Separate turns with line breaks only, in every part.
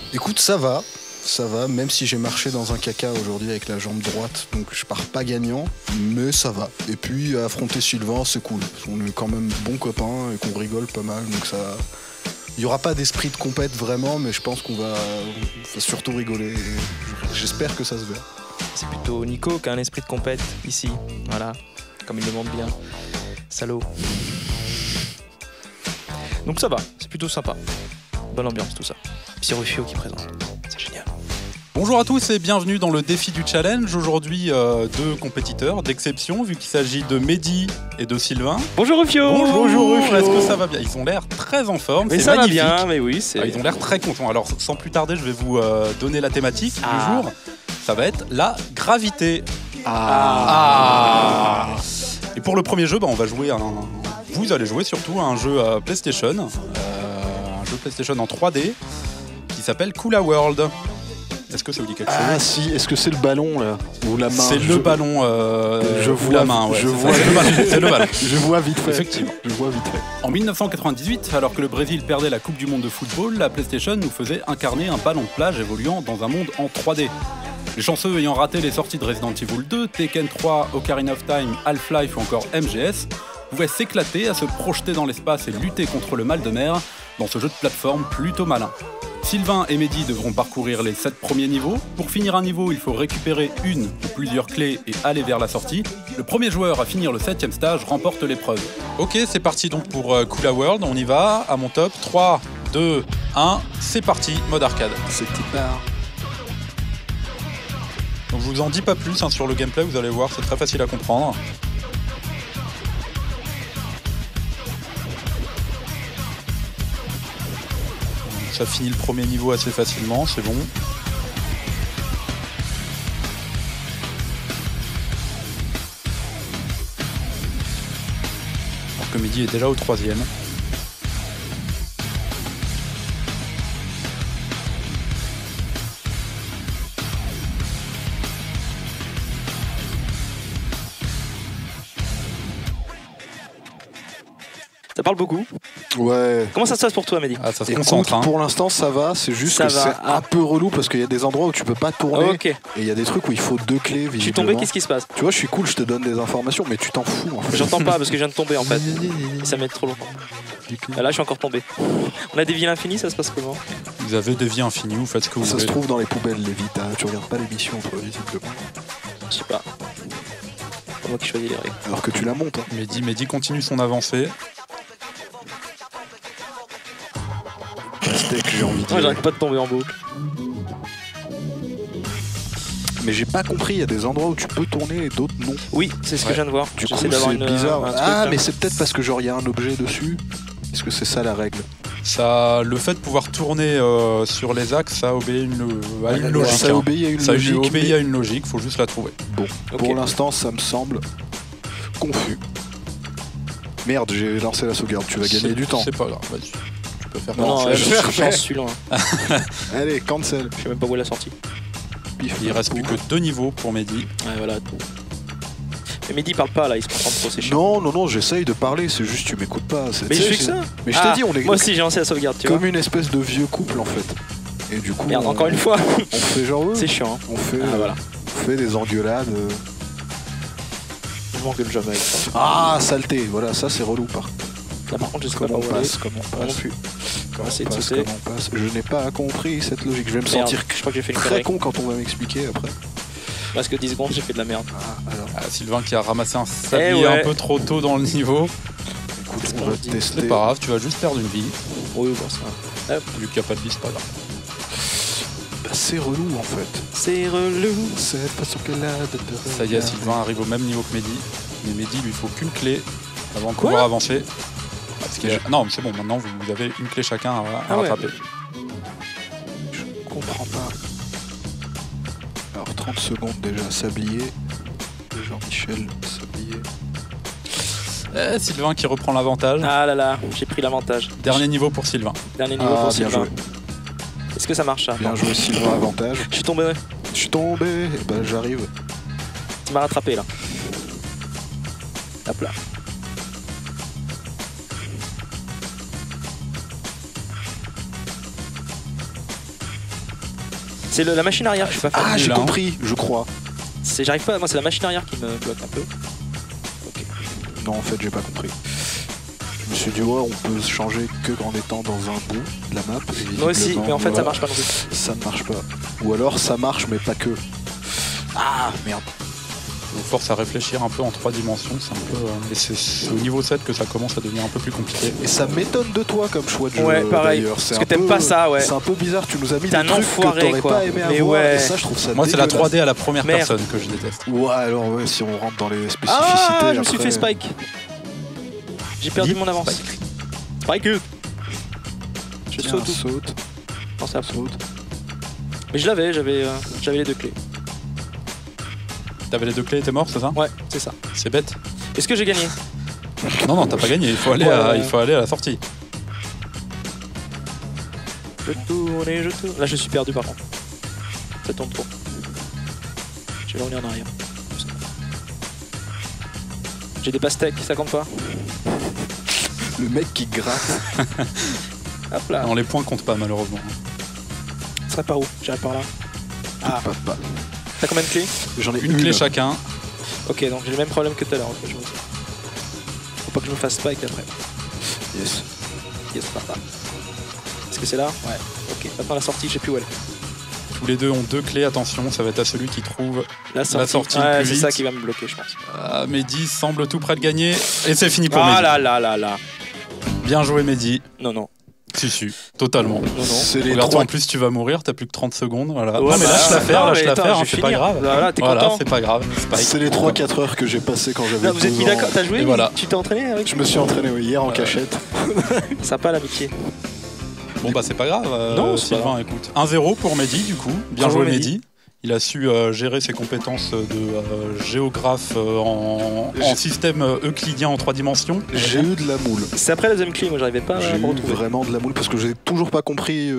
Écoute, ça va, même si j'ai marché dans un caca aujourd'hui avec la jambe droite, donc je pars pas gagnant, mais ça va. Et puis affronter Sylvain, c'est cool. On est quand même bons copains et qu'on rigole pas mal, donc ça. Il n'y aura pas d'esprit de compète vraiment, mais je pense qu'on va surtout rigoler. Et j'espère que ça se verra.
C'est plutôt Nico qui a un esprit de compète ici, voilà, comme il le montre bien. Salaud. Donc ça va, c'est plutôt sympa. Bonne ambiance tout ça. Puis Rufio qui présente, c'est génial.
Bonjour à tous et bienvenue dans le défi du challenge. Aujourd'hui, deux compétiteurs d'exception, vu qu'il s'agit de Mehdi et de Sylvain.
Bonjour Rufio.
Bonjour Rufio. Est-ce que ça va bien? Ils ont l'air très en forme,
Mais
c'est
ça
magnifique.
va bien, mais oui, c'est...
Ils ont l'air très contents. Alors sans plus tarder, je vais vous donner la thématique du jour. Ça va être la gravité. Et pour le premier jeu, on va jouer vous allez jouer surtout à un jeu PlayStation, un jeu PlayStation en 3D qui s'appelle Kula World. Est-ce que ça vous dit quelque chose?
Ah si, est-ce que c'est le ballon là? Ou la main?
C'est le ballon
je
ou
vois,
la main, ouais. C'est le ballon.
Je vois vite fait.
Effectivement.
Je vois vite fait.
En 1998, alors que le Brésil perdait la Coupe du Monde de football, la PlayStation nous faisait incarner un ballon de plage évoluant dans un monde en 3D. Les chanceux ayant raté les sorties de Resident Evil 2, Tekken 3, Ocarina of Time, Half-Life ou encore MGS, pouvaient s'éclater à se projeter dans l'espace et lutter contre le mal de mer dans ce jeu de plateforme plutôt malin. Sylvain et Mehdi devront parcourir les 7 premiers niveaux. Pour finir un niveau, il faut récupérer une ou plusieurs clés et aller vers la sortie. Le premier joueur à finir le 7e stage remporte l'épreuve. Ok, c'est parti donc pour Kula World, on y va, à mon top. 3, 2, 1, c'est parti, mode arcade.
C'est qui part.
Donc je vous en dis pas plus sur le gameplay, vous allez voir, c'est très facile à comprendre. Ça finit le premier niveau assez facilement, c'est bon. Alors que Mehdi est déjà au 3e.
Ça parle beaucoup.
Ouais.
Comment ça se passe pour toi, Mehdi?
Ah, ça se
Écoute,
concentre.
pour l'instant ça va, c'est juste
Ça
que
va,
c'est un peu relou parce qu'il y a des endroits où tu peux pas tourner.
Ok.
Et il y a des trucs où il faut 2 clés visiblement.
Je suis tombé, qu'est-ce qui se passe?
Tu vois, je suis cool, je te donne des informations, mais tu t'en fous en fait.
J'entends pas parce que je viens de tomber en fait. Ça met trop longtemps. Ah, là, je suis encore tombé. On a des villes infinies, ça se passe comment?
Vous avez des vies infinies, vous faites ce que vous
Ça
voulez.
se trouve dans les poubelles, les Vita. Tu regardes pas l'émission, toi, visiblement.
Je sais pas. C'est moi qui choisis les règles.
Alors que tu la montes. Hein.
Mehdi continue son avancée.
Steak, j'ai envie de
Moi,
dire.
j'arrête pas de tomber en boucle.
Mais j'ai pas compris, il y a des endroits où tu peux tourner et d'autres non.
Oui, c'est ce que je viens de voir.
Du coup,
J'essaie d'avoir
c'est
une,
bizarre.
un truc,
Ah,
là.
mais c'est peut-être parce que genre il y a un objet dessus. Est-ce que c'est ça la règle?
Ça, le fait de pouvoir tourner sur les axes, ça obéit à une logique.
Ça obéit à une
Ça
logique.
obéit à une logique, faut juste la trouver.
Bon,
Ok.
pour l'instant, ça me semble confus. Merde, j'ai lancé la sauvegarde, tu vas gagner du temps.
C'est pas grave, vas-y. Tu peux faire
Non,
cancel.
j'en suis loin.
Allez, cancel.
Je sais même pas où est la sortie.
Pif,
Il reste plus que 2 niveaux pour Mehdi.
Ouais, voilà. Mais Mehdi parle pas là, il se concentre trop, c'est chiant.
Non, j'essaye de parler, c'est juste tu m'écoutes pas.
Mais je fais que ça.
Mais je t'ai dit, on est
Moi aussi, j'ai lancé la sauvegarde, tu vois.
comme une espèce de vieux couple en fait. Et du coup,
Merde, encore une fois.
on fait genre eux.
C'est chiant. Hein.
On fait,
voilà.
on fait des engueulades.
Je m'engueule jamais avec ça.
Ah, saleté, voilà, ça c'est relou par contre.
Là, par contre, je sais pas
Comment
où
on
aller.
passe, comment on
Moi non
passe.
plus.
Comment
essayer
on
de
passe,
sauter.
comment on passe. Je n'ai pas compris cette logique. Je vais me
Merde,
sentir
je crois que j'ai fait une
très
connerie.
con quand on va m'expliquer après.
Parce que 10 secondes, j'ai fait de la merde.
Ah, alors,
Ah, Sylvain qui a ramassé un sablier
ouais.
un peu trop tôt dans le niveau.
écoute,
Qu'est-ce
on
qu'on
va
dit
tester.
C'est pas grave, tu vas juste perdre une vie.
Oui, bon, ça va.
Vu qu'il n'y a pas de vie, c'est pas grave.
Bah, c'est relou en fait.
C'est relou.
Cette façon qu'elle a de te
Ça y est,
regarder.
Sylvain arrive au même niveau que Mehdi. Mais Mehdi, lui faut qu'une clé avant de
Quoi
pouvoir avancer. Parce que- Non, mais c'est bon, maintenant vous avez une clé chacun à
Ah ouais.
rattraper.
Je comprends pas. Alors 30 secondes déjà, sablier. De Jean-Michel, sablier.
Sylvain qui reprend l'avantage.
Ah là là, j'ai pris l'avantage.
Dernier niveau pour Sylvain.
Dernier niveau
Ah,
pour
bien
Sylvain.
joué.
Est-ce que ça marche ça?
Bien joué Sylvain, avantage.
Je suis tombé.
Je suis tombé, et ben j'arrive.
Tu m'as rattrapé là. Hop là. C'est la machine arrière que je suis pas fan.
Ah, j'ai
là,
compris, je crois.
J'arrive pas, moi c'est la machine arrière qui me bloque un peu. Ok.
Non, en fait, j'ai pas compris. Je me suis dit, ouais, on peut changer que en étant dans un bout de la map. Et
Moi aussi,
visiblement,
mais en fait ça
voilà,
marche pas non plus.
Ça ne marche pas. Ou alors ça marche, mais pas que. Ah, merde.
On force à réfléchir un peu en 3 dimensions, c'est un peu. Et c'est au niveau 7 que ça commence à devenir un peu plus compliqué.
Et ça m'étonne de toi comme choix de jeu.
Ouais, pareil.
D'ailleurs.
Parce que t'aimes pas ça, ouais.
C'est un peu bizarre, tu nous as mis
T'es
des
un
trucs
enfoiré,
que t'aurais
quoi.
pas aimé
Mais
avoir.
ouais.
Et ça, je trouve ça
Moi, c'est la
dégueulasse.
3D à la première
Merde.
personne que je déteste.
Ouais, alors ouais, si on rentre dans les spécificités.
Ah, je me suis
après-
fait spike. J'ai perdu mon avance. Spike. Je
Tiens,
saute tout.
saute.
Non, c'est absolu. Mais je l'avais, j'avais les 2 clés.
T'avais les 2 clés et t'es mort, c'est ça?
Ouais, c'est ça.
C'est bête.
Est-ce que j'ai gagné?
Non, t'as pas gagné, il faut aller, il faut aller à la sortie.
Je tourne et je tourne. Là, je suis perdu par contre. Ça tourne trop. Je vais revenir en arrière. J'ai des pastèques, ça compte pas?
Le mec qui gratte.
Hop là.
Non, les points comptent pas malheureusement.
Ça serait par où? J'irai par là. Ah,
Papa.
t'as combien de clés?
J'en ai
Une clé chacun.
Ok, donc j'ai le même problème que tout à l'heure. Ok, je vois ça. Faut pas que je me fasse spike après.
Yes.
Yes, papa. Est-ce que c'est là? Ouais. Ok, maintenant la sortie, je sais plus où elle est.
Tous les deux ont 2 clés, attention, ça va être à celui qui trouve
La sortie
le
ouais,
plus
c'est
vite.
ça qui va me bloquer, je pense.
Ah, Mehdi semble tout près de gagner. Et c'est fini pour
Ah
Mehdi.
là là là là.
Bien joué Mehdi.
Non, non.
Si, totalement.
Non, non.
C'est les
Regarde,
trois.
en plus tu vas mourir, t'as plus que 30 secondes. Voilà.
Ouais,
non mais
bah,
lâche l'affaire,
non,
lâche
mais
l'affaire,
attends,
hein,
je vais
c'est pas
finir.
grave.
Voilà, t'es
Voilà,
content.
c'est pas grave. Spike.
C'est les 3-4 heures que j'ai passées quand j'avais.
Non, vous êtes
12
mis
ans.
d'accord, t'as joué?
Et voilà.
Tu t'es entraîné avec?
Je me suis entraîné hier en cachette.
Sympa l'amitié.
Bon bah c'est pas grave.
Non, c'est
Sylvain,
pas
écoute. 1-0 pour Mehdi du coup. Bien
Bravo,
joué
Mehdi.
Mehdi. Il a su gérer ses compétences de géographe en système euclidien en 3 dimensions.
J'ai eu de la moule.
C'est après la deuxième clé, moi j'arrivais pas à
J'ai
me
eu
retrouver.
vraiment de la moule parce que j'ai toujours pas compris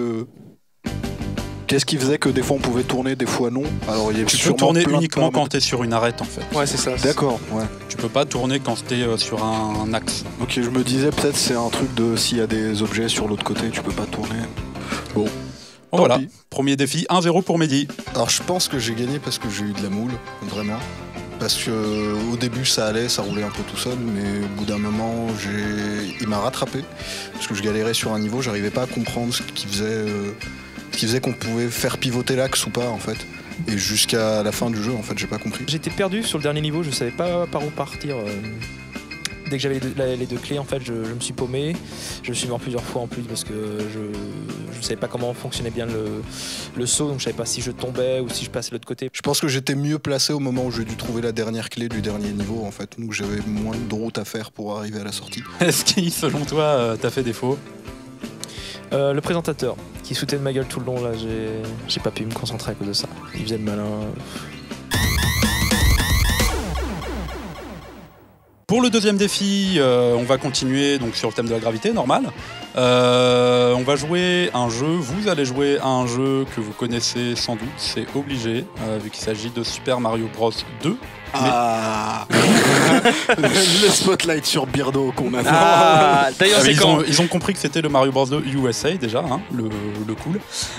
qu'est-ce qui faisait que des fois on pouvait tourner, des fois non. Alors il y a
Tu peux
sûrement
tourner
plein de
uniquement quand
paramètres.
t'es sur une arête en fait.
Ouais, c'est ça.
D'accord, ouais.
Tu peux pas tourner quand t'es sur un axe.
Ok, je me disais peut-être c'est un truc de s'il y a des objets sur l'autre côté, tu peux pas tourner. Bon.
Bon,
Tant
voilà,
pis.
premier défi, 1-0 pour Mehdi.
Alors je pense que j'ai gagné parce que j'ai eu de la moule, vraiment. Parce que au début ça allait, ça roulait un peu tout seul, mais au bout d'un moment il m'a rattrapé. Parce que je galérais sur un niveau, j'arrivais pas à comprendre ce qui faisait qu'on pouvait faire pivoter l'axe ou pas en fait. Et jusqu'à la fin du jeu en fait j'ai pas compris.
J'étais perdu sur le dernier niveau, je savais pas par où partir. Dès que j'avais les 2 clés, en fait, je me suis paumé. Je me suis mort plusieurs fois en plus parce que je savais pas comment fonctionnait bien le saut, donc je savais pas si je tombais ou si je passais de l'autre côté.
Je pense que j'étais mieux placé au moment où j'ai dû trouver la dernière clé du dernier niveau en fait. Donc j'avais moins de route à faire pour arriver à la sortie.
Est-ce qui, selon toi, t'a fait défaut?
Le présentateur qui se foutait de ma gueule tout le long, là, j'ai pas pu me concentrer à cause de ça. Il faisait le malin.
Pour le deuxième défi, on va continuer donc sur le thème de la gravité, normal. On va jouer un jeu, vous allez jouer à un jeu que vous connaissez sans doute, c'est obligé, vu qu'il s'agit de Super Mario Bros 2.
Ah le spotlight sur Birdo qu'on a.
Ah, d'ailleurs,
Ah, mais
c'est quand
ils ont compris que c'était le Mario Bros 2 USA déjà, hein, le cool.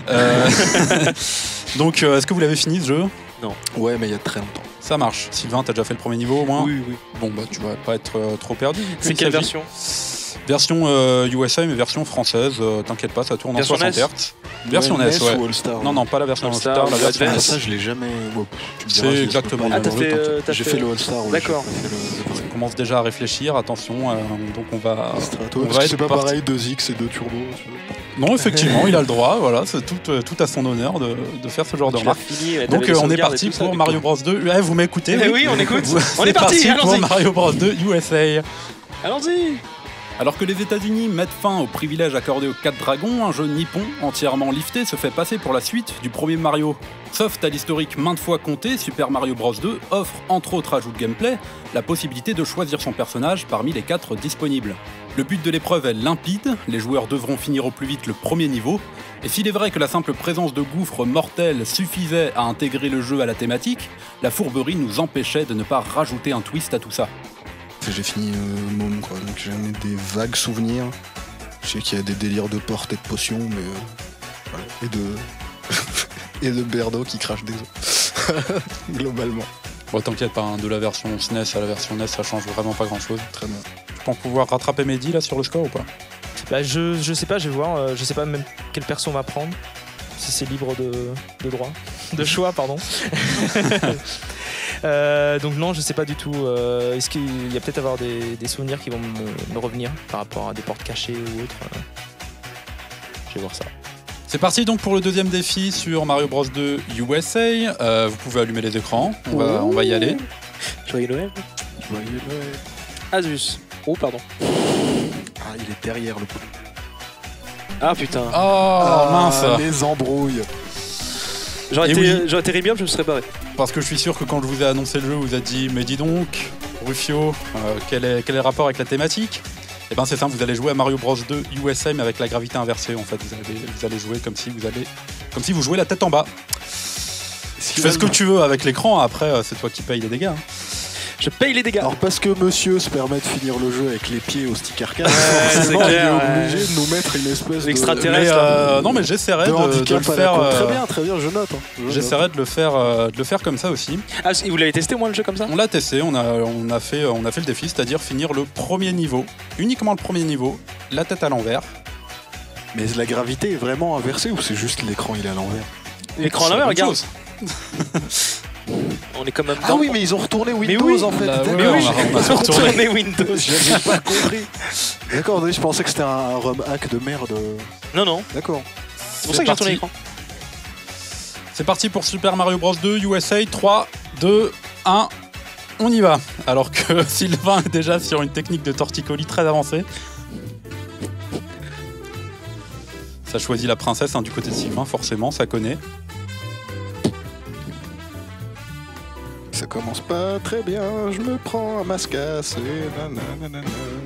Donc, est-ce que vous l'avez fini ce jeu?
Ouais, mais il y a très longtemps.
Ça marche. Sylvain, t'as déjà fait le premier niveau au moins?
Oui, oui.
Bon, bah tu vas pas être trop perdu.
C'est quelle version?
Version USA, mais version française. T'inquiète pas, ça tourne
Version
en 60
NES?
Hz. Version NES, ouais.
ou All Star?
Non, non, pas la version All
All-Star,
Star, la
ou
version
Advance.
Ah,
NES.
ça, je l'ai jamais. Bon, tu me
C'est
diras, je
exactement
sais pas,
le même.
t'as
j'ai
fait-
fait le All Star. ouais,
D'accord.
j'ai pas fait le-
On commence déjà à réfléchir, attention, donc on va...
le Strato,
on
parce
va
que
être
c'est pas
parti.
pareil, 2X et 2 turbos. tu vois.
Non, effectivement, il a le droit, voilà, c'est tout à son honneur de faire ce genre de
Tu l'as
remarque.
fini, ouais,
Donc
t'avais les
on est
sauvegardes
parti
et tout ça,
pour
du
Mario
coup.
Bros 2. Ouais, vous m'écoutez?
Eh oui, on écoute. On est
C'est
parti,
pour
allons-y.
Mario Bros 2 USA.
Allons-y.
Alors que les États-Unis mettent fin au privilège accordé aux 4 dragons, un jeu nippon entièrement lifté se fait passer pour la suite du premier Mario. Sauf à l'historique maintes fois compté, Super Mario Bros 2 offre, entre autres ajouts de gameplay, la possibilité de choisir son personnage parmi les 4 disponibles. Le but de l'épreuve est limpide, les joueurs devront finir au plus vite le premier niveau, et s'il est vrai que la simple présence de gouffres mortels suffisait à intégrer le jeu à la thématique, la fourberie nous empêchait de ne pas rajouter un twist à tout ça.
J'ai fini môme, quoi, donc j'en ai des vagues souvenirs. Je sais qu'il y a des délires de portes et de potions, mais voilà. Et de et de Berdo qui crache des os. Globalement.
Bon, t'inquiète pas, hein, de la version SNES à la version NES, ça change vraiment pas grand-chose.
Très bien.
Tu penses pouvoir rattraper Mehdi là sur le score ou pas?
Bah, je sais pas, je vais voir. Je sais pas même quel perso on va prendre. Si c'est libre de droit. De choix, pardon. Donc non, je sais pas du tout. Est-ce qu'il y a peut-être avoir des souvenirs qui vont me revenir par rapport à des portes cachées ou autre. Je vais voir ça.
C'est parti donc pour le deuxième défi sur Mario Bros 2 USA. Vous pouvez allumer les écrans, on va y aller.
Joyeux Noël.
Joyeux Noël.
Asus. Oh pardon.
Ah, il est derrière le coup.
Ah putain.
Oh mince.
Les embrouilles.
J'aurais
Et
été Rémium, je me serais barré.
Parce que je suis sûr que quand je vous ai annoncé le jeu, vous avez dit mais dis donc, Rufio, quel est le rapport avec la thématique? Et ben c'est simple, vous allez jouer à Mario Bros 2 USA mais avec la gravité inversée en fait. Vous allez jouer comme si vous jouez la tête en bas. Tu fais ce que tu veux avec l'écran, après c'est toi qui payes les dégâts. Hein.
Je paye les dégâts.
Alors parce que monsieur se permet de finir le jeu avec les pieds au stick arcade,
c'est
forcément, il est
clair,
obligé de nous mettre une espèce
L'extraterrestre.
Non mais j'essaierai
de
de
handicap
le
à la
faire.
con. Très bien, je note. Hein.
J'essaierai de le faire comme ça aussi.
Ah, vous l'avez testé au moins le jeu comme ça?
On l'a testé, on a fait le défi, c'est-à-dire finir le premier niveau, uniquement le premier niveau, la tête à l'envers.
Mais la gravité est vraiment inversée ou c'est juste l'écran il est à l'envers?
L'écran à l'envers, regarde. On est quand même
Ah oui, mais ils ont retourné Windows en fait.
Là, ouais,
Mais oui,
on a
retourné Windows.
J'avais pas compris. D'accord, je pensais que c'était un ROM hack de merde.
Non.
D'accord.
C'est pour ça que j'ai retourné l'écran.
C'est parti pour Super Mario Bros 2 USA. 3, 2, 1, on y va. Alors que Sylvain est déjà sur une technique de torticolis très avancée. Ça choisit la princesse hein, du côté de Sylvain, forcément, ça connaît.
Ça commence pas très bien, je me prends un mascasse et nanana.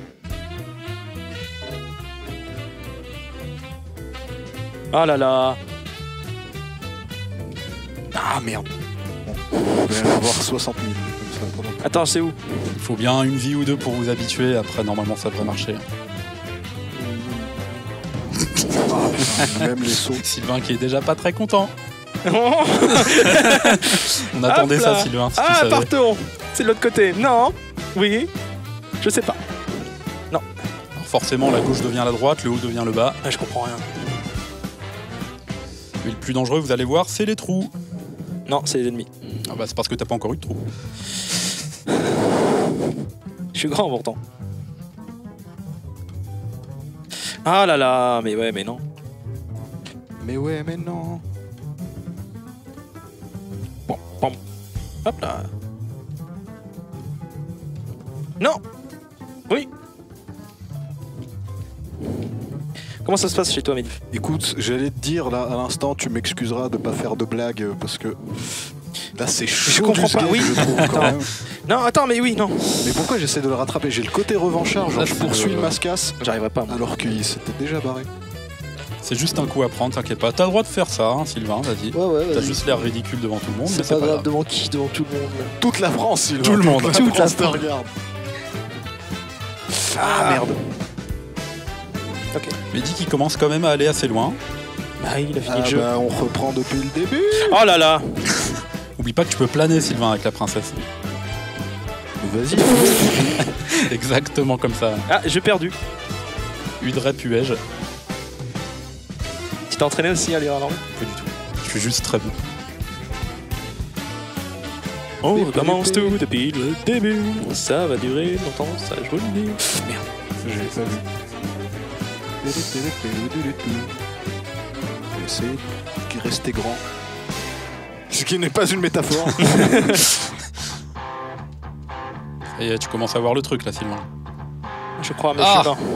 Ah là là.
Ah merde. Bon, on va avoir 60 000 comme ça pendant.
Attends, c'est où?
Il faut bien une vie ou deux pour vous habituer, après normalement ça devrait marcher.
Même les sauts.
Sylvain qui est déjà pas très content.
Oh
On attendait
Hop
ça
là.
Sylvain, si tu
Ah,
savais.
partons. C'est de l'autre côté. Non. Oui. Je sais pas.
Alors forcément la gauche devient la droite, le haut devient le bas.
Ah, je comprends rien.
Mais le plus dangereux, vous allez voir, c'est les trous.
Non, c'est les ennemis.
Ah bah c'est parce que t'as pas encore eu de trous.
Je suis grand pourtant. Ah là là, mais ouais, mais non.
Mais ouais, mais non.
Bon, pom. Hop là. Non. Oui. Comment ça se passe chez toi, Mehdi?
Écoute, j'allais te dire là à l'instant, tu m'excuseras de pas faire de blagues parce que là c'est chaud.
Je comprends
du
pas,
skate,
oui.
je trouve, quand même.
Non, attends, mais oui, non.
Mais pourquoi j'essaie de le rattraper? J'ai le côté revanchard, genre
Là,
je
c'est
poursuis
le-
le mascasse
J'arriverai pas, moi.
alors qu'il s'était déjà barré.
C'est juste un coup à prendre, t'inquiète pas. T'as le droit de faire ça, hein, Sylvain, vas-y.
Ouais,
T'as juste l'air ridicule devant tout le monde, mais
C'est pas grave, devant qui? Devant tout le monde. Là.
Toute la France, Sylvain.
Tout le monde.
Toute la France te regarde. Ah merde.
Ok.
Mehdi qui commence quand même à aller assez loin.
Ah, il a fini
Ah
le jeu.
bah on reprend depuis le début.
Oh là là.
Oublie pas que tu peux planer Sylvain avec la princesse.
Vas-y.
Exactement comme ça.
Ah, j'ai perdu.
Udray puège.
Tu t'es entraîné aussi à lire à l'anglais?
Pas du tout. Je suis juste très bon.
On recommence tout depuis le début. Ça va durer longtemps, ça je vous le dis. Merde.
J'ai pas vu. C'est rester grand. Ce qui n'est pas une métaphore.
Et tu commences à voir le truc là Sylvain.
Je crois, mais
Ah.
je suis pas.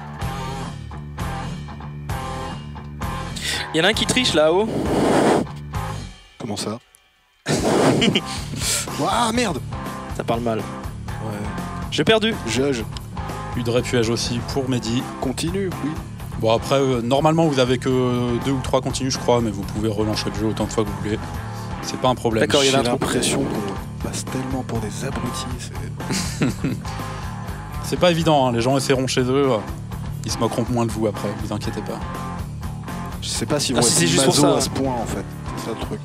Il y en a un qui triche là-haut.
Comment ça? Ah merde.
Ça parle mal.
Ouais.
J'ai perdu.
Judge.
Udray puège aussi pour Mehdi.
Continue, oui.
Bon après, normalement vous avez que 2 ou 3 continues je crois, mais vous pouvez relancer le jeu autant de fois que vous voulez. C'est pas un problème.
D'accord, il y en a
J'ai
un trou.
l'impression qu'on passe tellement pour des abrutis.
C'est pas évident, hein. Les gens essaieront chez eux. Ils se moqueront moins de vous après, vous inquiétez pas.
Je sais pas s'ils vont
Ah, si c'est
être
juste pour
maso
ça.
à ce point en fait. C'est ça le truc.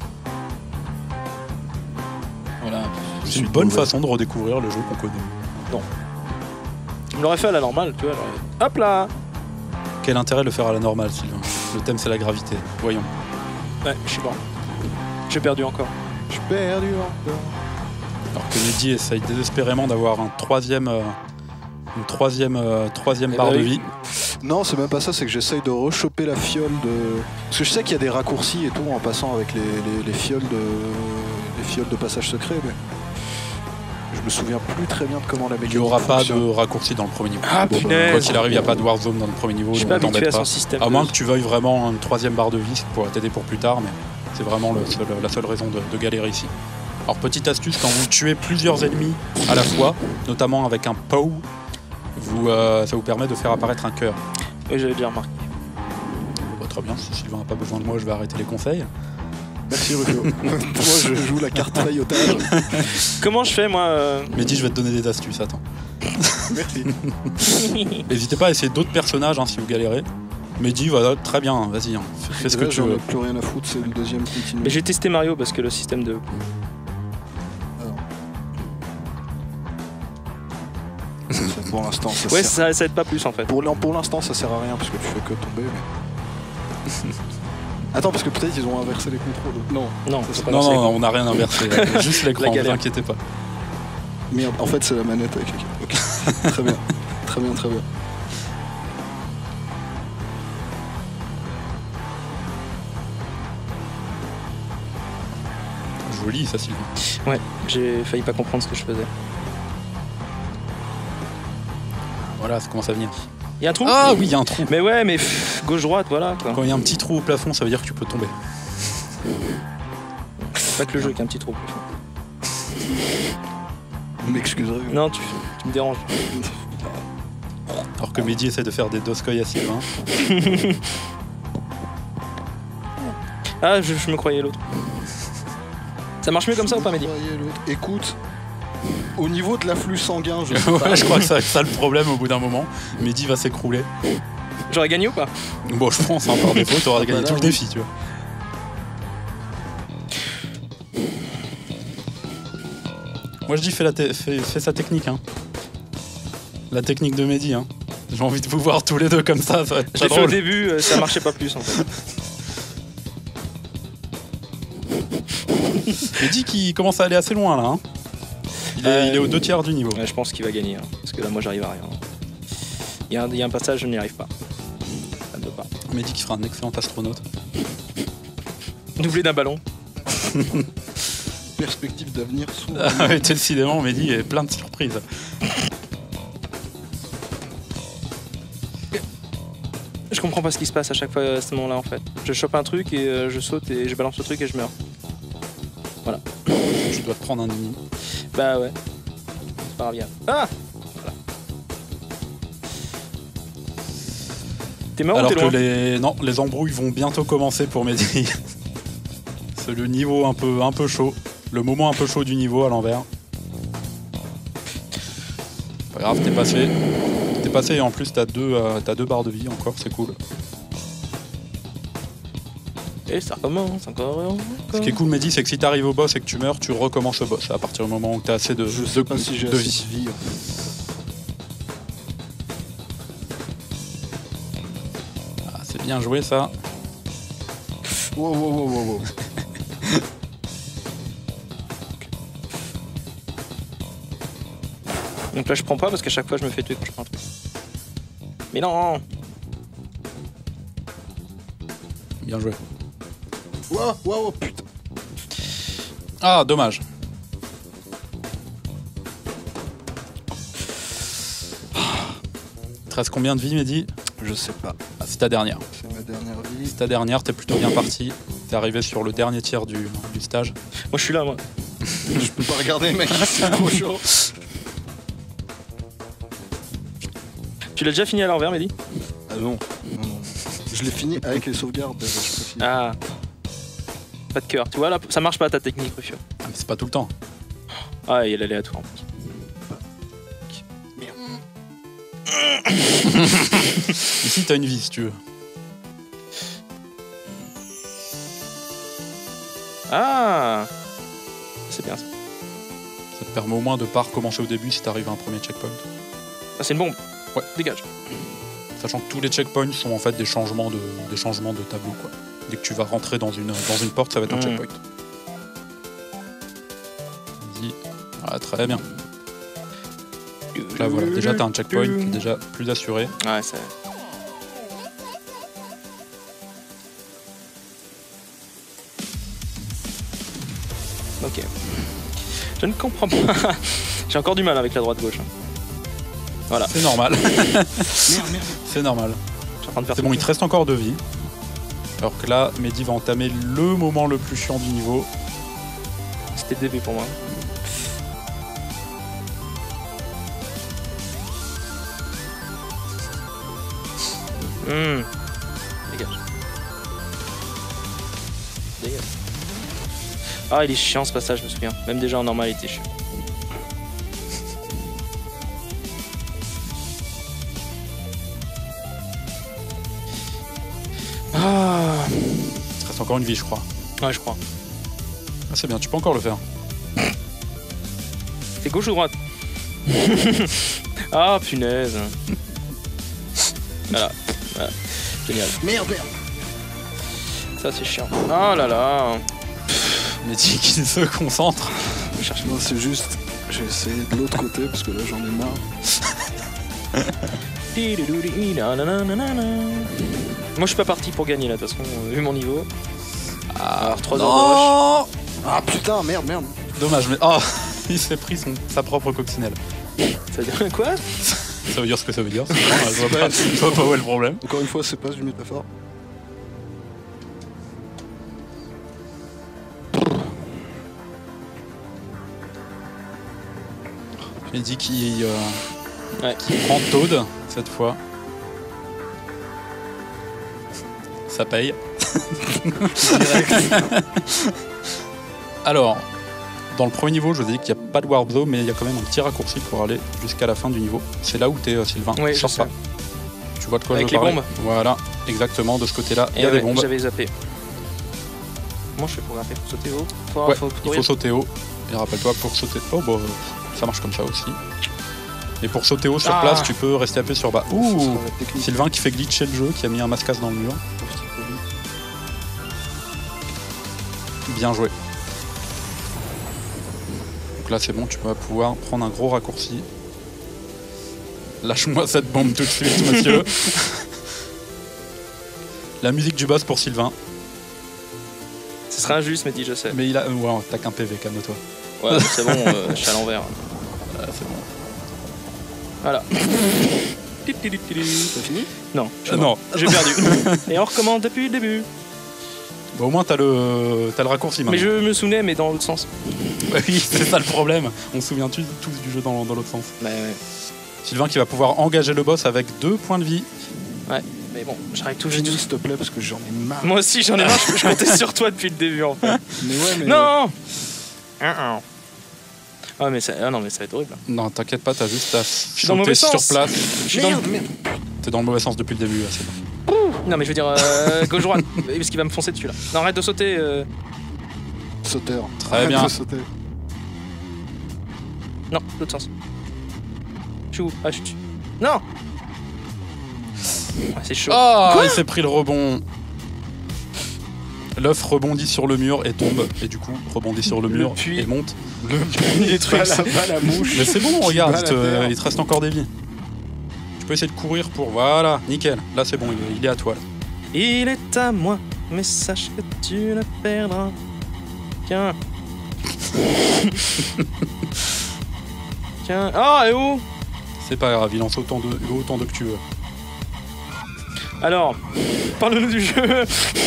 Voilà.
C'est une bonne façon de redécouvrir le jeu qu'on connaît.
On l'aurait fait à la normale, tu vois. Hop là.
Quel intérêt de le faire à la normale, Sylvain? Le thème c'est la gravité. Voyons.
Ouais, je suis mort. J'ai perdu encore.
Je suis perdu encore.
Alors que Mehdi essaye désespérément d'avoir une troisième barre de
oui.
vie.
Non, c'est même pas ça, c'est que j'essaye de rechoper la fiole de. Parce que je sais qu'il y a des raccourcis et tout en passant avec les fioles de passage secret, mais. Je me souviens plus très bien de comment la mécanique
Il n'y aura pas
fonctionne.
de raccourci dans le premier niveau.
Ah, punaise.
Quoi qu'il arrive, il n'y a pas de Warzone dans le premier niveau,
Je suis
donc
pas habitué
t'embête
à
pas.
son système.
À moins que tu veuilles vraiment une troisième barre de vie, ça pourrait t'aider pour plus tard, mais c'est vraiment la seule raison de galérer ici. Alors petite astuce, quand vous tuez plusieurs ennemis à la fois, notamment avec un POW, ça vous permet de faire apparaître un cœur.
Oui, j'avais déjà remarqué.
Bon, très bien, si Sylvain n'a pas besoin de moi, je vais arrêter les conseils.
Merci Rufio. Moi je joue la carte feuille otage.
Comment je fais, moi
Mehdi, je vais te donner des astuces, attends.
Merci.
N'hésitez pas à essayer d'autres personnages hein, si vous galérez. Mehdi, voilà, très bien, vas-y, hein, fais ce que
Là,
tu
j'en ai
veux.
plus rien à foutre, c'est le deuxième continu.
Mais j'ai testé Mario parce que le système de.
Pour l'instant, ça
Ouais,
sert.
ça aide pas plus en fait.
Pour l'instant, ça sert à rien parce que tu fais que tomber. Mais... Attends, parce que peut-être ils ont inversé les contrôles. Non.
Non,
Ça, c'est
c'est
pas
pas
Non,
lancé.
non, on n'a rien inversé, juste l'écran,
La
ne vous
galère.
inquiétez pas.
Merde, en fait, c'est la manette avec laquelle. Ok. Très bien. Très bien, très bien.
Joli ça, Sylvain.
Ouais, j'ai failli pas comprendre ce que je faisais.
Voilà, ça commence à venir.
Il y a un trou
Ah oui, il y a un trou.
Mais ouais, mais gauche-droite, voilà quoi.
Quand il y a un petit trou au plafond, ça veut dire que tu peux tomber.
Pas que le jeu qui a un petit trou.
Vous m'excuserez.
Non, tu me déranges.
Alors que Mehdi essaie de faire des doskoy à Sylvain.
Ah, je me croyais l'autre. Ça marche mieux comme ça ou pas, Mehdi?
Voyez l'autre. Écoute, au niveau de l'afflux sanguin, je sais pas.
Ouais, je crois que ça va être ça le problème au bout d'un moment. Mehdi va s'écrouler.
J'aurais gagné ou pas?
Bon, je pense, hein, par défaut, t'auras gagné
là,
tout le
oui.
défi, tu vois. Moi je dis fais sa technique, hein. La technique de Mehdi, hein. J'ai envie de vous voir tous les deux comme ça va être
Je
très
l'ai fait au
drôle.
début, ça marchait pas plus en fait.
Mehdi qui commence à aller assez loin là, hein. Il est aux 2/3 du niveau.
Ouais, je pense qu'il va gagner, hein, parce que là moi j'arrive à rien. Il y a un passage, je n'y arrive pas. Ça ne veut pas.
Mehdi qui fera un excellent astronaute.
Doublé d'un ballon.
Perspective d'avenir sous.
Ah ouais, décidément, Mehdi est plein de surprises.
Je comprends pas ce qui se passe à chaque fois à ce moment-là en fait. Je chope un truc et je saute et je balance le truc et je meurs.
Tu dois te prendre un ennemi.
Bah ouais. C'est pas grave. Bien. Ah voilà. T'es mort ou
Alors
t'es
que
loin
les embrouilles vont bientôt commencer pour Mehdi. C'est le niveau un peu chaud. Le moment un peu chaud du niveau à l'envers. Pas grave, t'es passé. T'es passé et en plus t'as deux barres de vie encore, c'est cool.
Et ça recommence encore.
Ce qui est cool, Mehdi, c'est que si t'arrives au boss et que tu meurs, tu recommences le boss à partir du moment où t'as assez de,
Je sais pas si j'ai
de
assez
vie.
de vie.
Ah, c'est bien joué ça.
Wow, wow, wow, wow, wow.
Donc là je prends pas parce qu'à chaque fois je me fais tuer quand je prends un truc. Mais non.
Bien joué.
Wow, wow, wow, putain.
Ah, dommage. Il te reste combien de vie, Mehdi?
Je sais pas.
Ah, c'est ta dernière.
C'est ma dernière vie.
C'est ta dernière, t'es plutôt bien parti. T'es arrivé sur le dernier tiers du stage.
Moi je suis là moi.
Je peux pas regarder, mec. C'est trop chaud.
Tu l'as déjà fini à l'envers, Mehdi?
Ah non. Non, non. Je l'ai fini avec les sauvegardes. Je sais pas si...
Ah. Pas de cœur. Tu vois là, ça marche pas ta technique, Rufio.
Ah, mais c'est pas tout le temps.
Ah, il y a l'aléatoire en plus.
Ici, t'as une vie si tu veux.
Ah, c'est bien ça.
Ça te permet au moins de pas recommencer au début si t'arrives à un premier checkpoint.
Ah, c'est une bombe.
Ouais.
Dégage.
Sachant que tous les checkpoints sont en fait des changements de tableau, quoi. Dès que tu vas rentrer dans une porte, ça va être un checkpoint. Vas-y. Ah, très bien. Donc là voilà, déjà t'as un checkpoint qui est déjà plus assuré.
Ouais, ça. Ok. Je ne comprends pas. J'ai encore du mal avec la droite-gauche. Voilà.
C'est normal.
Merde.
C'est normal.
Je suis en train de faire
C'est bon, il te reste encore 2 vies. Alors que là, Mehdi va entamer le moment le plus chiant du niveau.
C'était le début pour moi. Dégage. Dégage. Ah, il est chiant ce passage, je me souviens. Même déjà en normal, il était chiant. Ah.
Il te reste encore une vie, je crois.
Ouais, je crois.
Ah, c'est bien, tu peux encore le faire.
C'est gauche ou droite? Ah, punaise. Voilà. Génial.
Merde.
Ça, c'est chiant. Oh là là.
Mehdi qui se concentre.
Moi, c'est juste, j'ai essayé de l'autre côté parce que là, j'en ai marre.
Moi, je suis pas parti pour gagner là, de toute façon, vu mon niveau. Alors, 3 heures
Non. Ah putain, merde.
Dommage, mais... Oh, il s'est pris sa propre coccinelle.
de rush. Ça veut dire quoi?
Ça veut dire ce que ça veut dire. Je vois pas où est le problème.
Encore une fois, c'est pas une métaphore.
Mehdi qui
Ouais.
prend Toad cette fois. Ça paye. Alors, dans le premier niveau, je vous ai dit qu'il n'y a pas de warp zone, mais il y a quand même un petit raccourci pour aller jusqu'à la fin du niveau. C'est là où t'es, Sylvain.
Oui,
Sors
je
pas.
sais.
Tu vois de quoi
Avec
je veux
les
parler?
bombes.
Voilà, exactement, de ce côté-là, il y a
Et
des
ouais,
bombes.
j'avais zappé. Comment je fais pour grimper? Pour sauter haut?
Ouais,
faut
il
courir.
faut sauter haut. Et rappelle-toi, pour sauter... Oh, bah, ça marche comme ça aussi. Et pour sauter haut sur place, tu peux rester appuyé sur bas. Ouh, Sylvain qui fait glitcher le jeu, qui a mis un mascasse dans le mur. Bien joué. Donc là, c'est bon, tu vas pouvoir prendre un gros raccourci. Lâche-moi cette bombe tout de suite, monsieur. La musique du boss pour Sylvain.
Ce serait injuste, mais dis, je sais.
Mais il a... Ouais, t'as qu'un PV, calme-toi.
Ouais, c'est bon, je suis à l'envers.
C'est bon.
Voilà.
T'as fini?
Non,
Non.
j'ai perdu. Et on recommence depuis le début.
Bah, au moins, t'as le raccourci maintenant.
Mais je me souvenais, mais dans l'autre sens.
Oui, c'est ça le problème. On se souvient tous du jeu dans l'autre sens.
Ouais.
Sylvain qui va pouvoir engager le boss avec 2 points de vie.
Ouais, mais bon, j'arrive toujours.
Finis s'il te plaît parce que j'en ai marre.
Moi aussi, j'en ai marre, je comptais sur toi depuis le début en fait.
Mais ouais, mais...
Non. Ah, mais ça... non, mais ça va être horrible.
Non, t'inquiète pas, t'as juste à
suis dans le
sauter
mauvais
sur
sens.
place.
Merde.
T'es dans le mauvais sens depuis le début, là, c'est bon.
Non, mais je veux dire, gauche-droite, parce qu'il va me foncer dessus là. Non, arrête de sauter.
Sauteur.
Très bien.
Arrête de sauter.
Non, l'autre sens. Je suis où? Ah, je suis dessus. Non. Ah, c'est chaud.
Ah,
Quoi?
il s'est pris le rebond. L'œuf rebondit sur le mur et tombe, et du coup rebondit sur le mur
puits.
et monte.
Les trucs, ça
va la mouche.
Mais c'est bon, regarde,
Pas la terre.
il te reste encore des vies. Tu peux essayer de courir pour... Voilà, nickel. Là c'est bon, il est à toi. Là.
Il est à moi, mais sache que tu le perdras. Tiens. Tiens. Ah, et où?
C'est pas grave, il lance autant de que tu veux.
Alors, parle-nous du jeu.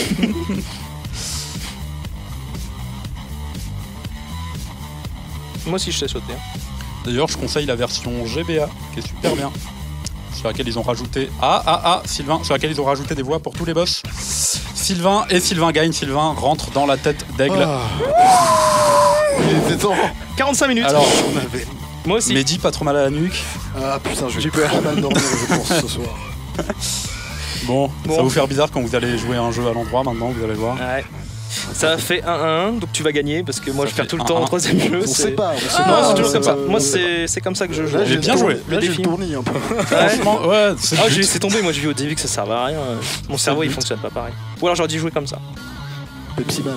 Moi aussi je sais sauter.
D'ailleurs, je conseille la version GBA, qui est super bien. Sur laquelle ils ont rajouté... Sylvain, sur laquelle ils ont rajouté des voix pour tous les boss. Sylvain gagne. Sylvain rentre dans la tête d'aigle.
Il était temps.
45 minutes.
Alors,
On avait...
Moi aussi.
Mehdi, pas trop mal à la nuque.
Ah putain, j'ai très mal dormir, je pense, ce soir.
Bon, ça va vous faire bizarre quand vous allez jouer à un jeu à l'endroit maintenant, vous allez voir.
Ouais. Ça fait 1-1, donc tu vas gagner parce que moi je perds tout le temps au troisième jeu.
On sait pas.
Non, c'est toujours comme ça. Moi c'est comme ça que je joue.
Là,
j'ai bien joué.
Là, j'ai le tournis un peu.
Franchement, ouais, c'est
Ah, j'ai laissé tomber, moi j'ai vu au début que ça servait à rien. Mon cerveau il fonctionne pas pareil. Ou alors j'aurais dû jouer comme ça.
Pepsi Man.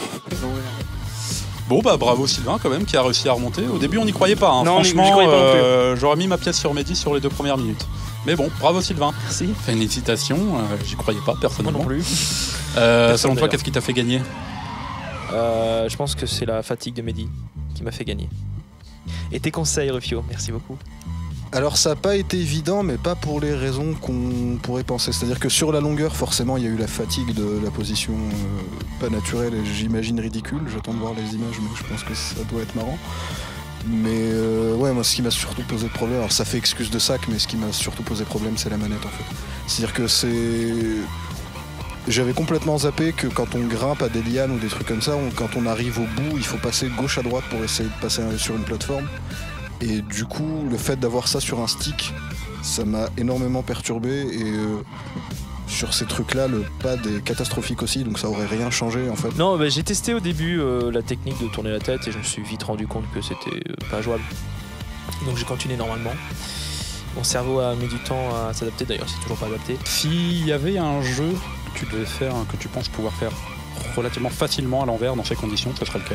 Bon bah bravo Sylvain quand même qui a réussi à remonter. Au début on n'y croyait pas. Hein.
Non,
franchement,
j'y croyais pas non
j'aurais mis ma pièce sur Mehdi sur les 2 premières minutes. Mais bon, bravo Sylvain.
Merci.
Félicitations, j'y croyais pas
Moi
personnellement.
non plus.
Selon toi, qu'est-ce qui t'a fait gagner?
Je pense que c'est la fatigue de Mehdi qui m'a fait gagner. Et tes conseils, Rufio, merci beaucoup.
Alors ça n'a pas été évident, mais pas pour les raisons qu'on pourrait penser. C'est-à-dire que sur la longueur, forcément, il y a eu la fatigue de la position pas naturelle et j'imagine ridicule. J'attends de voir les images, mais je pense que ça doit être marrant. Mais ouais, moi ce qui m'a surtout posé problème, alors ça fait excuse de sac, mais ce qui m'a surtout posé problème, c'est la manette en fait. C'est-à-dire que j'avais complètement zappé que quand on grimpe à des lianes ou des trucs comme ça, quand on arrive au bout, il faut passer gauche à droite pour essayer de passer sur une plateforme. Et du coup, le fait d'avoir ça sur un stick, ça m'a énormément perturbé. Et sur ces trucs-là, le pad est catastrophique aussi, donc ça aurait rien changé en fait.
Non, bah, j'ai testé au début la technique de tourner la tête et je me suis vite rendu compte que c'était pas jouable. Donc j'ai continué normalement. Mon cerveau a mis du temps à s'adapter, d'ailleurs c'est toujours pas adapté.
S'il y avait un jeu que tu devais faire, que tu penses pouvoir faire relativement facilement à l'envers dans ces conditions, ce serait lequel?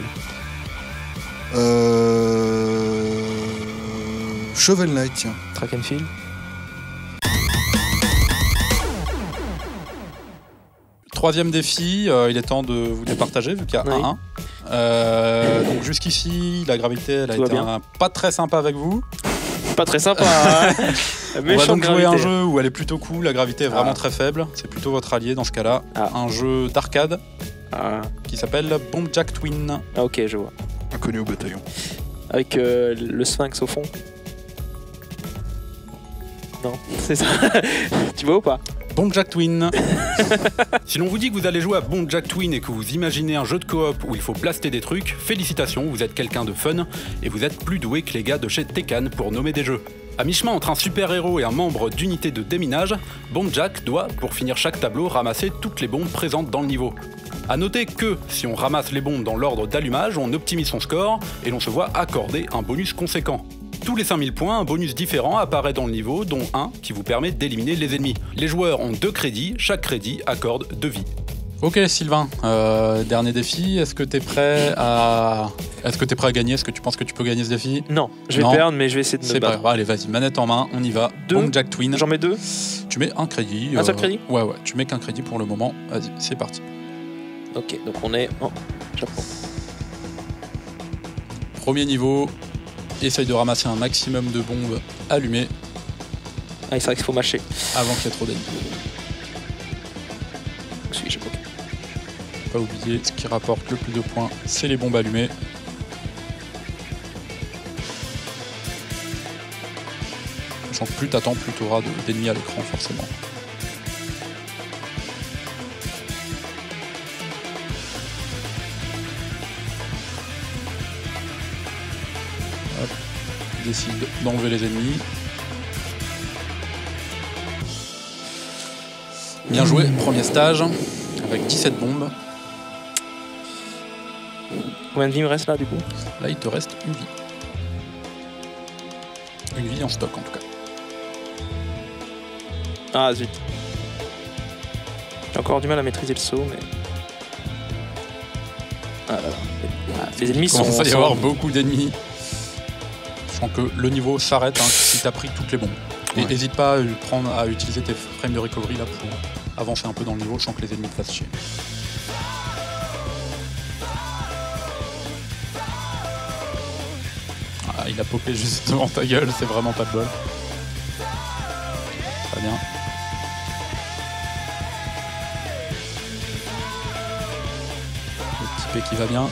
Shovel Knight, tiens.
Track and field.
Troisième défi, il est temps de vous départager vu qu'il y a
Oui.
1-1. Donc jusqu'ici, la gravité elle a
Tout va
été
bien.
pas très sympa avec vous.
Pas très sympa, hein.
On va
Méchante
donc jouer
gravité.
un jeu où elle est plutôt cool, la gravité est vraiment
Ah.
très faible. C'est plutôt votre allié dans ce cas-là.
Ah.
Un jeu d'arcade
Ah.
qui s'appelle Bomb Jack Twin.
Ah, ok, je vois.
Inconnu au bataillon.
Avec le sphinx au fond. Non, c'est ça. Tu vois ou pas?
Bomb Jack Twin. Si l'on vous dit que vous allez jouer à Bomb Jack Twin et que vous imaginez un jeu de coop où il faut blaster des trucs, félicitations, vous êtes quelqu'un de fun et vous êtes plus doué que les gars de chez Tekken pour nommer des jeux. À mi-chemin entre un super-héros et un membre d'unité de déminage, Bomb Jack doit, pour finir chaque tableau, ramasser toutes les bombes présentes dans le niveau. A noter que, si on ramasse les bombes dans l'ordre d'allumage, on optimise son score et l'on se voit accorder un bonus conséquent. Tous les 5000 points, un bonus différent apparaît dans le niveau, dont un qui vous permet d'éliminer les ennemis. Les joueurs ont 2 crédits, chaque crédit accorde 2 vies. Ok Sylvain, dernier défi, est-ce que t'es prêt à gagner? Est-ce que tu penses que tu peux gagner ce défi?
Non, je vais
Non.
perdre, mais je vais essayer de me
C'est pas
battre.
grave, allez vas-y, manette en main, on y va.
Deux.
Bomb Jack Twin.
J'en mets 2.
Tu mets un crédit.
Un seul crédit?
Ouais, tu mets qu'un crédit pour le moment. Vas-y, c'est parti.
Ok, donc on est en Japon.
Premier niveau, essaye de ramasser un maximum de bombes allumées
Ah, c'est vrai qu'il faut mâcher.
avant qu'il y ait trop d'ennemis.
Suis Japon.
Pas oublier, ce qui rapporte le plus de points, c'est les bombes allumées. Sachant que plus t'attends, plus t'auras d'ennemis à l'écran forcément. Hop, décide d'enlever les ennemis. Bien joué, premier stage, avec 17 bombes.
Combien de vie me reste là du coup?
Là, il te reste une vie. Une vie en stock en tout cas.
Ah zut. J'ai encore du mal à maîtriser le saut, mais. Ah là là. Ah, les ennemis
Il
sont.
commence à y avoir beaucoup d'ennemis. Je sens que le niveau s'arrête si t'as pris toutes les bombes. Et
Ouais.
n'hésite pas à utiliser tes frames de recovery là pour avancer un peu dans le niveau sans que les ennemis te fassent chier. Ah, il a popé juste devant ta gueule, c'est vraiment pas de bol. Très bien. Le petit P qui va bien.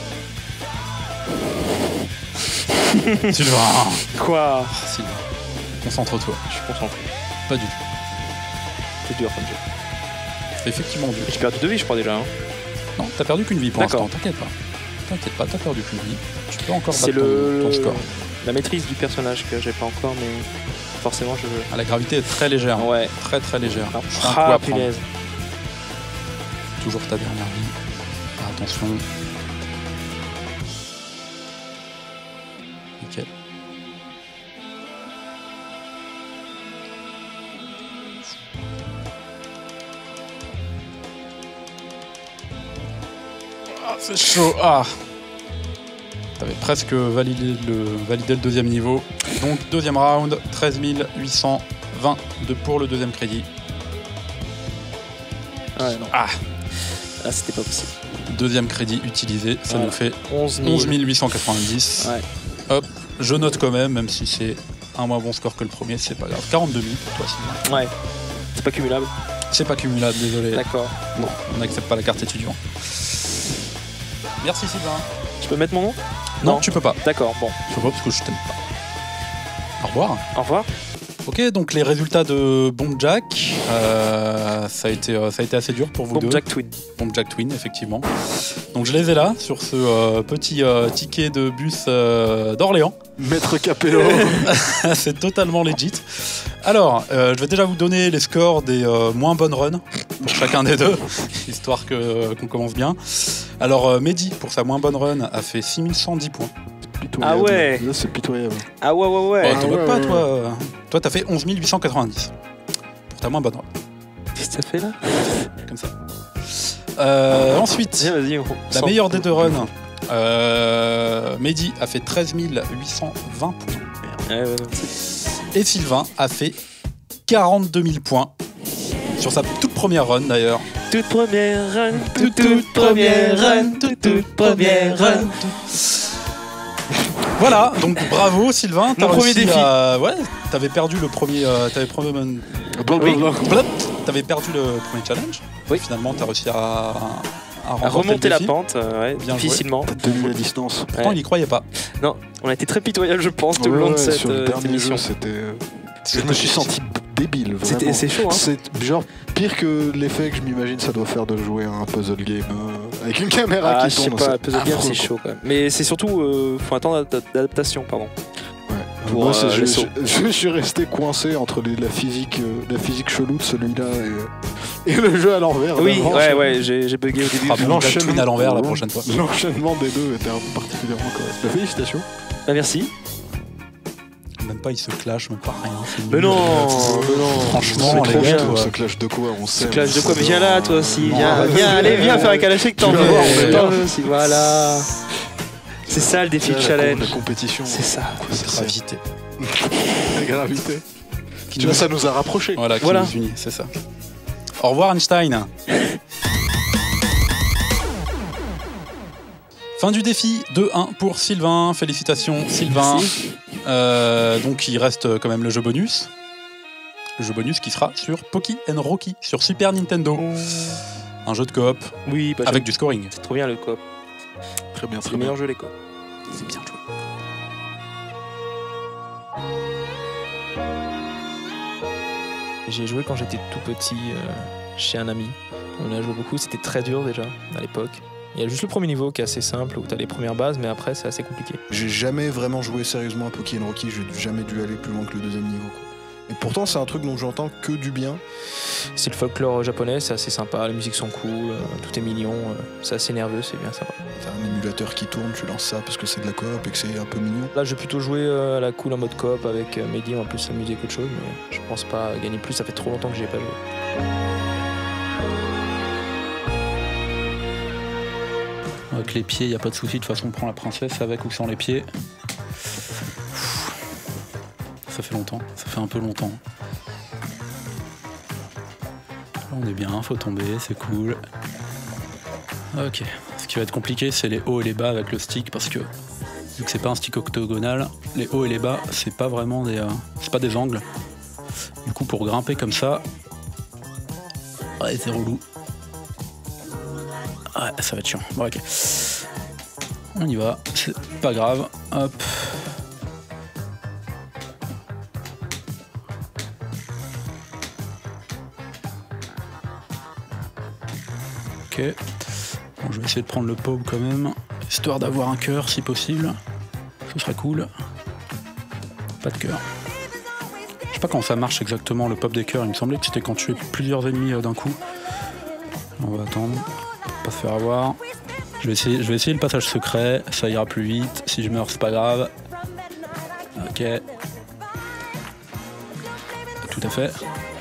Sylvain,
Quoi?
Sylvain, concentre-toi.
Je suis concentré.
Pas du tout.
C'est dur comme jeu.
C'est effectivement dur.
J'ai perdu 2 vies, je crois déjà. Hein.
Non, t'as perdu qu'une vie pour
D'accord.
l'instant, t'inquiète pas. T'inquiète pas, t'as perdu qu'une vie. Tu peux encore
C'est
battre ton score.
la maîtrise du personnage que j'ai pas encore, mais forcément je veux.
Ah, la gravité est très légère. hein.
Ouais.
Très très légère.
Ah,
C'est un coup à prendre.
punaise.
Toujours ta dernière vie. Attention. Nickel. Ah, c'est chaud. Ah. T'avais presque validé le deuxième niveau. Donc deuxième round, 13 820 pour le deuxième crédit.
Ouais, non.
Ah,
c'était pas possible.
deuxième crédit utilisé, ça nous fait
11
890.
Ouais.
Hop, je note quand même si c'est un moins bon score que le premier, c'est pas grave. 42 000 pour toi, Sylvain.
Ouais. C'est pas cumulable.
C'est pas cumulable, désolé.
D'accord.
Bon, on n'accepte pas la carte étudiant. Merci Sylvain.
Je peux mettre mon nom?
Non, tu peux pas.
D'accord, bon.
Je peux pas parce que je t'aime pas. Au revoir.
Au revoir.
Ok, donc les résultats de Bomb Jack, ça a été assez dur pour vous deux.
Bomb Jack Twin.
Bomb Jack Twin, effectivement. Donc je les ai là, sur ce petit ticket de bus d'Orléans.
Maître Capello.
C'est totalement legit. Alors, je vais déjà vous donner les scores des moins bonnes runs, pour chacun des deux, histoire qu'on commence bien. Alors, Mehdi, pour sa moins bonne run, a fait 6110 points.
Ah ouais.
Là, c'est pitoyable.
Ah ouais.
Oh, t'en moques pas,
ouais.
toi. Toi, t'as fait 11 890. Pour ta moins bonne run.
Qu'est-ce que ça fait là?
Comme ça. Ensuite,
Viens, vas-y.
la meilleure des deux runs, Mehdi a fait 13 820 points. Et Sylvain a fait 42 000 points. Sur sa toute première run d'ailleurs.
Toute première run, toute première run, toute première run.
Voilà, donc bravo Sylvain.
Mon premier défi.
Ouais, t'avais perdu le premier. T'avais perdu le premier challenge.
Oui.
Finalement, t'as réussi à
remonter la
défi.
pente,
Bien
difficilement.
T'as tenu la distance.
Pourtant, il y croyait pas.
Non, on a été très pitoyable, je pense, tout le long de cette
sur le dernier
émission.
jeu, c'était. Je me suis senti débile. Vraiment.
C'est chaud, hein.
C'est genre pire que l'effet que je m'imagine ça doit faire de jouer à un puzzle game avec une caméra
Ah,
qui
je sais
tourne.
pas, Puzzle Game,
affreux,
c'est chaud quand même. Mais c'est surtout, faut attendre d'adaptation, pardon.
Ouais.
Pour,
Moi,
les sauts.
je suis resté coincé entre la physique chelou de celui-là et le jeu à l'envers.
Oui,
d'avant.
ouais, j'ai bugué au début.
Ah, bon, Jack Twin à l'envers la prochaine fois.
L'enchaînement des deux était particulièrement correct. Bah, félicitations.
Bah, merci.
Même pas, ils se clashent, même pas rien.
Mais non,
Franchement,
C'est
les
trop
gars,
bien.
toi.
Ce clash de quoi on sait.
clash de quoi? Mais viens là, toi aussi.
Non,
Viens faire un calachek que t'en
Tu vas
veux.
voir, on est
T'en
bien.
veux aussi, voilà. C'est ça le défi de challenge.
La compétition.
C'est ça.
C'est ça.
Gravité.
La gravité. Tu vois, ça nous a rapprochés.
Voilà, qui
Voilà.
nous unit, c'est ça. Au revoir Einstein. Fin du défi, 2-1 pour Sylvain. Félicitations Sylvain. Donc il reste quand même le jeu bonus. Le jeu bonus qui sera sur Poki & Rocky sur Super Nintendo. Un jeu de coop
Oui, bah,
avec du scoring.
c'est trop bien le coop.
Très bien,
C'est
très
le
bien.
meilleur jeu les coop.
C'est bien joué.
J'ai joué quand j'étais tout petit chez un ami. On a joué beaucoup, c'était très dur déjà à l'époque. Il y a juste le premier niveau qui est assez simple où t'as les premières bases, mais après c'est assez compliqué.
J'ai jamais vraiment joué sérieusement à Poki & Rocky, j'ai jamais dû aller plus loin que le deuxième niveau, quoi. Et pourtant c'est un truc dont j'entends que du bien.
C'est le folklore japonais, c'est assez sympa, les musiques sont cool, tout est mignon, c'est assez nerveux, c'est bien sympa.
T'as un émulateur qui tourne, tu lances ça parce que c'est de la coop et que c'est un peu mignon.
Là j'ai plutôt joué à la cool en mode coop avec Mehdi, en plus s'amuser qu'autre chose, mais je pense pas gagner plus, ça fait trop longtemps que j'y ai pas joué.
Avec les pieds, il n'y a pas de souci. De toute façon, on prend la princesse avec ou sans les pieds. Ça fait longtemps. Ça fait un peu longtemps. Là, on est bien. Faut tomber. C'est cool. Ok. Ce qui va être compliqué, c'est les hauts et les bas avec le stick parce que vu que c'est pas un stick octogonal, les hauts et les bas, c'est pas vraiment c'est pas des angles. Du coup, pour grimper comme ça, ouais, c'est relou. Ouais, ça va être chiant. Bon, ok. On y va, c'est pas grave. Hop. Ok. Bon, je vais essayer de prendre le pop quand même, histoire d'avoir un cœur si possible. Ce serait cool. Pas de cœur. Je sais pas comment ça marche exactement le pop des cœurs. Il me semblait que c'était quand tu tuais plusieurs ennemis d'un coup. On va attendre. Pas se faire avoir. Je vais essayer le passage secret, ça ira plus vite. Si je meurs, c'est pas grave. Ok. Tout à fait.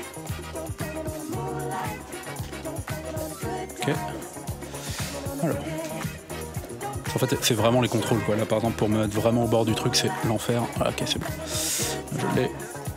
Ok. Alors. En fait, c'est vraiment les contrôles, quoi. Là, par exemple, pour me mettre vraiment au bord du truc, c'est l'enfer. Ah, ok, c'est bon. Je l'ai.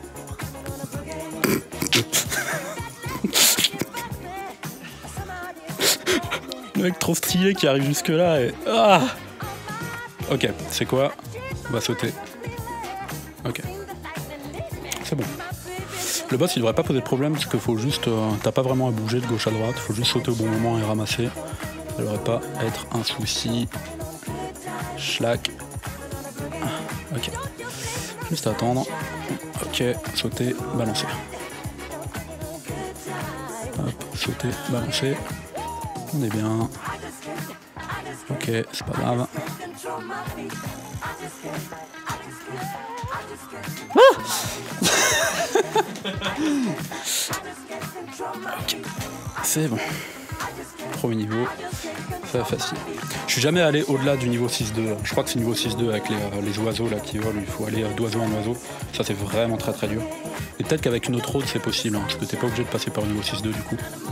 Le mec trop stylé qui arrive jusque là et... Ah, ok, c'est quoi? On va sauter. Ok. C'est bon. Le boss il devrait pas poser de problème parce qu'il faut juste... t'as pas vraiment à bouger de gauche à droite, faut juste sauter au bon moment et ramasser. Ça devrait pas être un souci. Schlack. Ok. Juste attendre. Ok, sauter, balancer. Hop, sauter, balancer. On est bien. Ok, c'est pas grave. Ah ok, c'est bon. Premier niveau, ça va facile. Je suis jamais allé au-delà du niveau 6-2. Je crois que c'est niveau 6-2 avec les oiseaux là qui volent. Il faut aller d'oiseau en oiseau. Ça c'est vraiment très très dur. Et peut-être qu'avec une autre route c'est possible, hein, parce que t'es pas obligé de passer par le niveau 6-2 du coup.